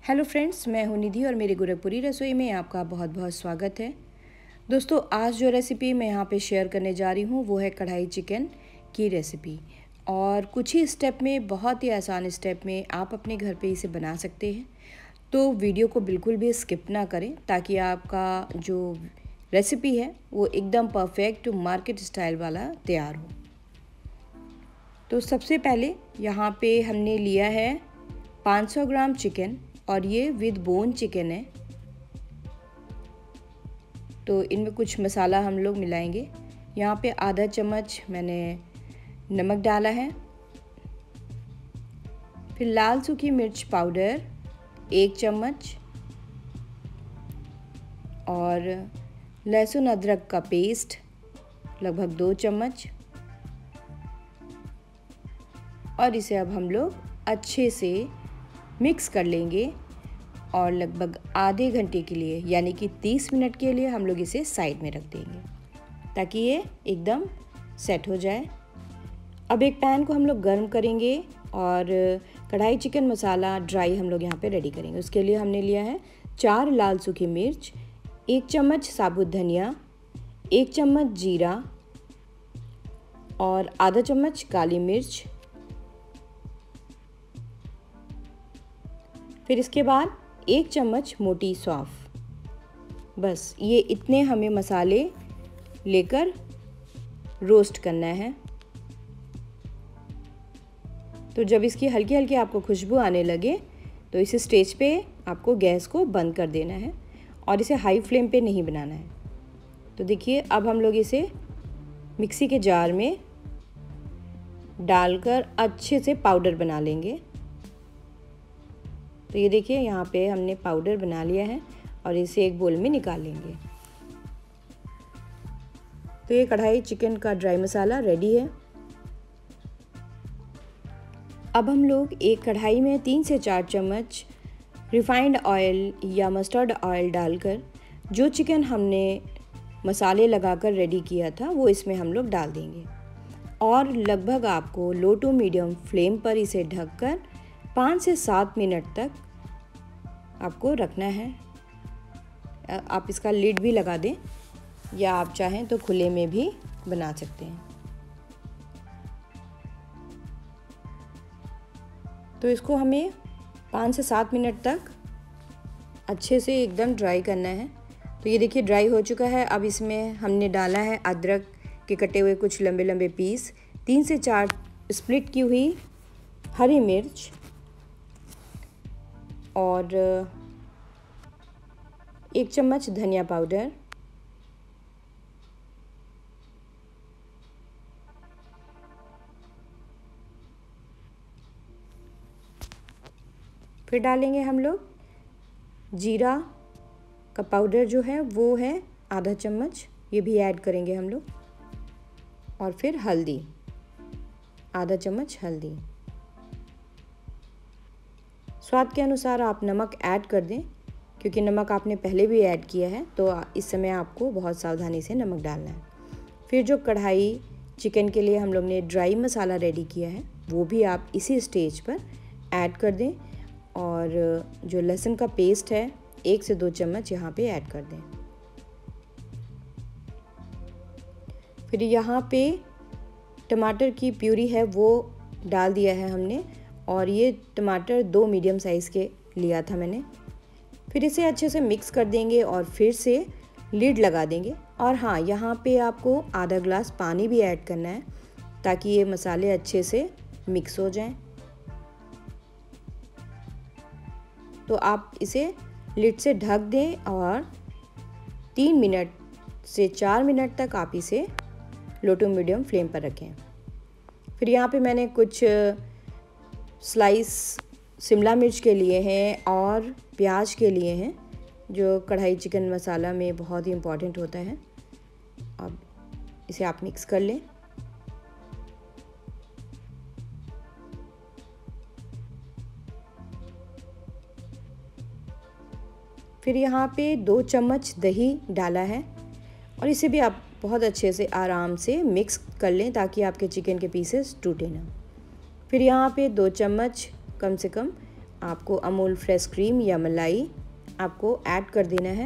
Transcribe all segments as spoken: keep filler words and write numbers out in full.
Hello friends, मैं हूं निधि और मेरी गोरखपुरी रसोई में आपका बहुत बहुत स्वागत है। दोस्तों, आज जो रेसिपी मैं यहाँ पे शेयर करने जा रही हूँ वो है कढ़ाई चिकन की रेसिपी। और कुछ ही स्टेप में, बहुत ही आसान स्टेप में आप अपने घर पे इसे बना सकते हैं। तो वीडियो को बिल्कुल भी स्किप ना करें ताकि आपका जो रेसिपी है वो एकदम परफेक्ट मार्केट स्टाइल वाला तैयार हो। तो सबसे पहले यहाँ पे हमने लिया है पाँच सौ ग्राम चिकन और ये विद बोन चिकन है। तो इनमें कुछ मसाला हम लोग मिलाएंगे। यहाँ पे आधा चम्मच मैंने नमक डाला है, फिर लाल सूखी मिर्च पाउडर एक चम्मच और लहसुन अदरक का पेस्ट लगभग दो चम्मच। और इसे अब हम लोग अच्छे से मिक्स कर लेंगे और लगभग आधे घंटे के लिए यानी कि तीस मिनट के लिए हम लोग इसे साइड में रख देंगे ताकि ये एकदम सेट हो जाए। अब एक पैन को हम लोग गर्म करेंगे और कढ़ाई चिकन मसाला ड्राई हम लोग यहाँ पे रेडी करेंगे। उसके लिए हमने लिया है चार लाल सूखी मिर्च, एक चम्मच साबुत धनिया, एक चम्मच जीरा और आधा चम्मच काली मिर्च। फिर इसके बाद एक चम्मच मोटी सौंफ। बस ये इतने हमें मसाले लेकर रोस्ट करना है। तो जब इसकी हल्की हल्की आपको खुशबू आने लगे तो इस स्टेज पे आपको गैस को बंद कर देना है और इसे हाई फ्लेम पे नहीं बनाना है। तो देखिए, अब हम लोग इसे मिक्सी के जार में डालकर अच्छे से पाउडर बना लेंगे। तो ये देखिए, यहाँ पे हमने पाउडर बना लिया है और इसे एक बोल में निकाल लेंगे। तो ये कढ़ाई चिकन का ड्राई मसाला रेडी है। अब हम लोग एक कढ़ाई में तीन से चार चम्मच रिफाइंड ऑयल या मस्टर्ड ऑयल डालकर जो चिकन हमने मसाले लगाकर रेडी किया था वो इसमें हम लोग डाल देंगे और लगभग आपको लो टू मीडियम फ्लेम पर इसे ढककर पाँच से सात मिनट तक आपको रखना है। आप इसका लिड भी लगा दें या आप चाहें तो खुले में भी बना सकते हैं। तो इसको हमें पाँच से सात मिनट तक अच्छे से एकदम ड्राई करना है। तो ये देखिए, ड्राई हो चुका है। अब इसमें हमने डाला है अदरक के कटे हुए कुछ लंबे लंबे पीस, तीन से चार स्प्लिट की हुई हरी मिर्च और एक चम्मच धनिया पाउडर, फिर डालेंगे हम लोग जीरा का पाउडर जो है वो है आधा चम्मच, ये भी ऐड करेंगे हम लोग। और फिर हल्दी, आधा चम्मच हल्दी। स्वाद के अनुसार आप नमक ऐड कर दें क्योंकि नमक आपने पहले भी ऐड किया है, तो इस समय आपको बहुत सावधानी से नमक डालना है। फिर जो कढ़ाई चिकन के लिए हम लोग ने ड्राई मसाला रेडी किया है वो भी आप इसी स्टेज पर ऐड कर दें और जो लहसुन का पेस्ट है एक से दो चम्मच यहाँ पे ऐड कर दें। फिर यहाँ पे टमाटर की प्यूरी है वो डाल दिया है हमने और ये टमाटर दो मीडियम साइज़ के लिया था मैंने। फिर इसे अच्छे से मिक्स कर देंगे और फिर से लिड लगा देंगे। और हाँ, यहाँ पे आपको आधा ग्लास पानी भी ऐड करना है ताकि ये मसाले अच्छे से मिक्स हो जाएं। तो आप इसे लिड से ढक दें और तीन मिनट से चार मिनट तक आप इसे लो टू मीडियम फ्लेम पर रखें। फिर यहाँ पे मैंने कुछ स्लाइस शिमला मिर्च के लिए हैं और प्याज के लिए हैं जो कढ़ाई चिकन मसाला में बहुत ही इम्पॉर्टेंट होता है। अब इसे आप मिक्स कर लें। फिर यहाँ पे दो चम्मच दही डाला है और इसे भी आप बहुत अच्छे से आराम से मिक्स कर लें ताकि आपके चिकन के पीसेस टूटे ना। फिर यहाँ पे दो चम्मच कम से कम आपको अमूल फ्रेश क्रीम या मलाई आपको ऐड कर देना है।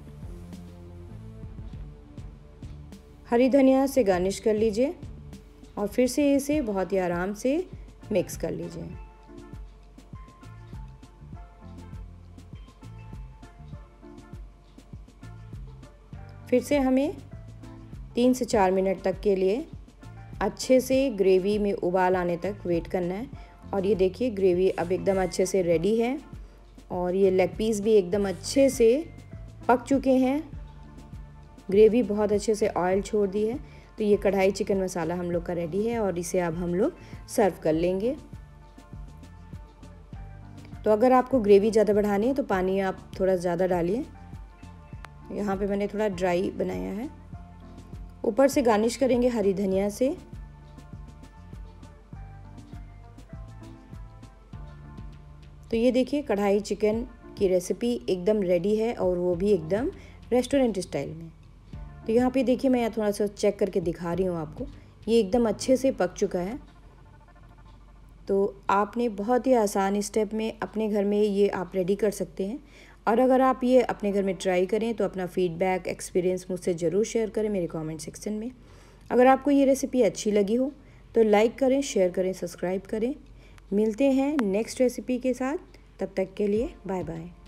हरी धनिया से गार्निश कर लीजिए और फिर से इसे बहुत ही आराम से मिक्स कर लीजिए। फिर से हमें तीन से चार मिनट तक के लिए अच्छे से ग्रेवी में उबाल आने तक वेट करना है। और ये देखिए ग्रेवी अब एकदम अच्छे से रेडी है और ये लेग पीस भी एकदम अच्छे से पक चुके हैं। ग्रेवी बहुत अच्छे से ऑयल छोड़ दी है। तो ये कढ़ाई चिकन मसाला हम लोग का रेडी है और इसे अब हम लोग सर्व कर लेंगे। तो अगर आपको ग्रेवी ज़्यादा बढ़ानी है तो पानी आप थोड़ा ज़्यादा डालिए। यहाँ पे मैंने थोड़ा ड्राई बनाया है। ऊपर से गार्निश करेंगे हरी धनिया से। तो ये देखिए कढ़ाई चिकन की रेसिपी एकदम रेडी है और वो भी एकदम रेस्टोरेंट स्टाइल में। तो यहाँ पे देखिए मैं यहाँ थोड़ा सा चेक करके दिखा रही हूँ आपको, ये एकदम अच्छे से पक चुका है। तो आपने बहुत ही आसान स्टेप में अपने घर में ये आप रेडी कर सकते हैं। और अगर आप ये अपने घर में ट्राई करें तो अपना फीडबैक एक्सपीरियंस मुझसे ज़रूर शेयर करें मेरे कमेंट सेक्शन में। अगर आपको ये रेसिपी अच्छी लगी हो तो लाइक करें, शेयर करें, सब्सक्राइब करें। मिलते हैं नेक्स्ट रेसिपी के साथ, तब तक के लिए बाय बाय।